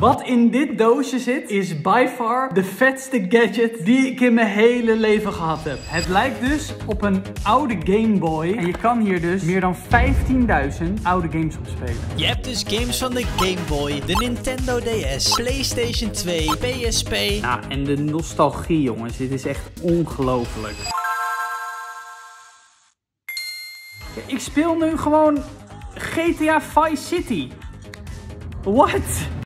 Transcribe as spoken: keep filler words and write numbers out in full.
Wat in dit doosje zit is by far de vetste gadget die ik in mijn hele leven gehad heb. Het lijkt dus op een oude Game Boy. En je kan hier dus meer dan vijftienduizend oude games op spelen. Je hebt dus games van de Game Boy, de Nintendo D S, PlayStation twee, P S P. Nou, en de nostalgie, jongens. Dit is echt ongelooflijk. Ik speel nu gewoon G T A Vice City. What?